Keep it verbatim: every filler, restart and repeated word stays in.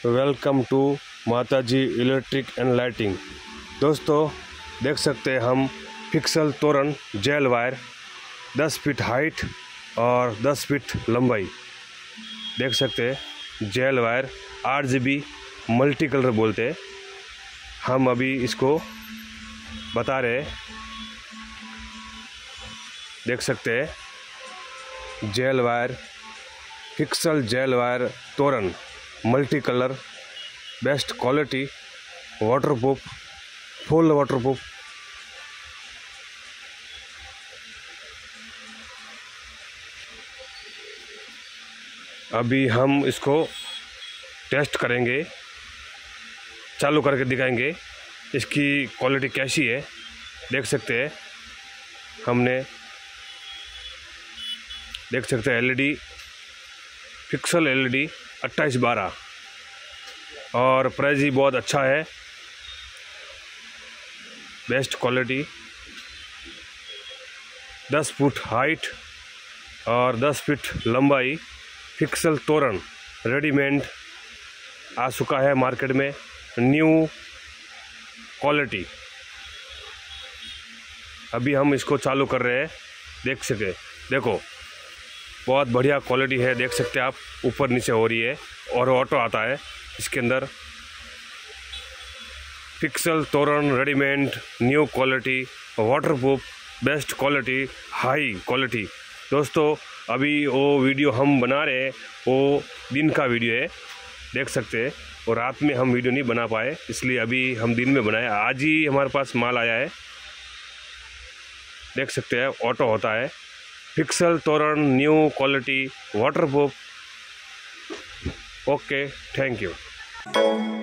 Welcome to Mataji electric and lighting. दोस्तों देख सकते हैं हम फिक्सल तोरण जेल वायर दस फीट हाइट और दस फीट लंबाई देख सकते हैं। Gel wire R G B multi colour बोलते हैं। हम अभी इसको बता रहे हैं, देख सकते हैं जेल वायर फिक्सल जेल वायर तोरण multi colour best quality waterproof full waterproof. अभी हम इसको टेस्ट करेंगे, चालू करके दिखाएंगे इसकी क्वालिटी कैसी है। देख सकते हैं हमने देख सकते हैं एलईडी फिक्सल एलईडी अट्ठाईस बारह और प्राइस ही बहुत अच्छा है। बेस्ट क्वालिटी दस फुट हाइट और दस फीट लंबाई फिक्सल तोरण रेडीमेड आ चुका है मार्केट में। न्यू क्वालिटी अभी हम इसको चालू कर रहे हैं। देख सके देखो बहुत बढ़िया क्वालिटी है। देख सकते हैं आप ऊपर नीचे हो रही है और ऑटो आता है इसके अंदर। फिक्सल तोरण readymade new quality waterproof best quality high quality. दोस्तों अभी वो वीडियो हम बना रहे हैं वो दिन का वीडियो है, देख सकते हैं। और रात में हम वीडियो नहीं बना पाए इसलिए अभी हम दिन में बनाए। आज ही हमारे पास माल आया है, देख सकते हैं ऑटो होता है। फिक्सल तोरण new quality waterproof. Okay, thank you.